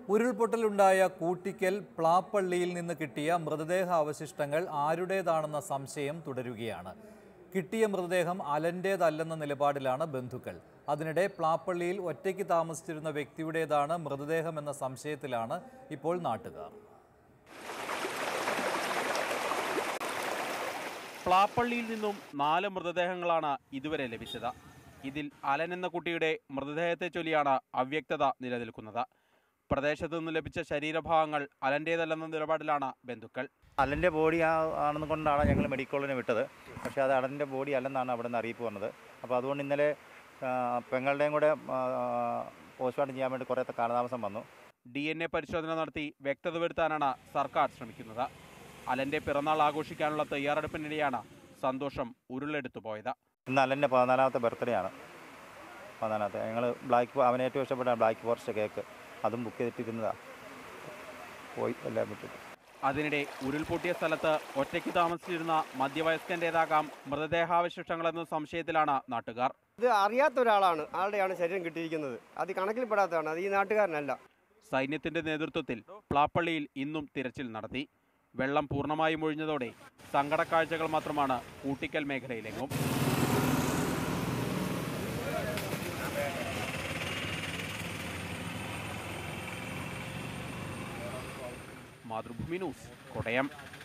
ഉരുൾപൊട്ടലുണ്ടായ കൂട്ടിക്കൽ പ്ലാപ്പള്ളിയിൽ നിന്ന് കിട്ടിയ മൃതദേഹ അവശിഷ്ടങ്ങൾ ആരുടേതാണെന്ന സംശയം തുടരുകയാണ്. കിട്ടിയ മൃതദേഹം അലൻ്റേതല്ലെന്ന നിലപാടിലാണ് ബന്ധുക്കൾ. അതിനിടെ പ്ലാപ്പള്ളിയിൽ ഒറ്റയ്ക്ക് താമസിച്ചിരുന്ന വ്യക്തിയുടേതാണ് മൃതദേഹമെന്ന സംശയത്തിലാണ് ഇപ്പോൾ നാട്ടുകാർ. പ്ലാപ്പള്ളിയിൽ നിന്നും 4 മൃതദേഹങ്ങളാണ് ഇതുവരെ ലഭിച്ചത്. ഇതിൽ അലൻ എന്ന കുട്ടിയുടെ മൃതദേഹത്തെ ചൊല്ലിയാണ് അവ്യക്തത നിലനിൽക്കുന്നത്. പ്രദേശത്തു നിന്ന് ലഭിച്ച ശരീരഭാഗങ്ങൾ അലൻ്റേതല്ലെന്ന നിലപാടിലാണ് ബന്ധുക്കൾ. അലൻ്റെ ബോഡി ആണെന്ന് കൊണ്ടാണ് ഞങ്ങൾ മെഡിക്കൽ കോളേജിന് വിട്ടത്. പക്ഷേ അത് അലൻ്റെ ബോഡി അല്ലെന്നാണ് അവിടെ നിന്ന് അറിയിപ്പ് വന്നത്. അപ്പോൾ അതുകൊണ്ട് ഇന്നലെ പെങ്ങളുടെയും കൂടെ പോസ്റ്റ്മോർട്ടം ചെയ്യാൻ വേണ്ടി കുറേ കാലതാമസം വന്നു. DNA പരിശോധന നടത്തി വ്യക്തത വരുത്താനാണ് സർക്കാർ ശ്രമിക്കുന്നത്. അലൻ്റെ പിറന്നാൾ ആഘോഷിക്കാനുള്ള തയ്യാറെടുപ്പിനിടെയാണ് സന്തോഷം ഉരുളെടുത്തു പോയത്. ഇന്ന് അലൻ്റെ 14ാമത്തെ ബർത്ത്ഡേ ആണ്. 14ാമത്തെ ഞങ്ങൾ അവന് ഏറ്റവും ഇഷ്ടപ്പെട്ട ബ്ലാക്ക് ഫോറസ്റ്റ് കേക്ക് അതും ബുക്ക് ചെയ്തിട്ടിരുന്നതാണ്. പോയി എല്ലാം വിട്ടിട്ട്. അതിനിടെ ഉരുൾപൊട്ടിയ സ്ഥലത്ത് ഒറ്റയ്ക്ക് താമസിച്ചിരുന്ന മധ്യവയസ്കൻ്റേതാകാം മൃതദേഹാവശിഷ്ടങ്ങളെന്ന സംശയത്തിലാണ് നാട്ടുകാർ. ഇത് അറിയാത്ത ഒരാളാണ്, ആളുടെയാണ് ശരീരം കിട്ടിയിരിക്കുന്നത്. അത് കണക്കിൽപ്പെടാത്തതാണ്, അത് ഈ നാട്ടുകാരനല്ല. സൈന്യത്തിന്റെ നേതൃത്വത്തിൽ പ്ലാപ്പള്ളിയിൽ ഇന്നും തിരച്ചിൽ നടത്തി. വെള്ളം പൂർണ്ണമായും ഒഴിഞ്ഞതോടെ സങ്കടക്കാഴ്ചകൾ മാത്രമാണ് കൂട്ടിക്കൽ മേഖലയിലെങ്ങും. മാതൃഭൂമി ന്യൂസ്, കോട്ടയം.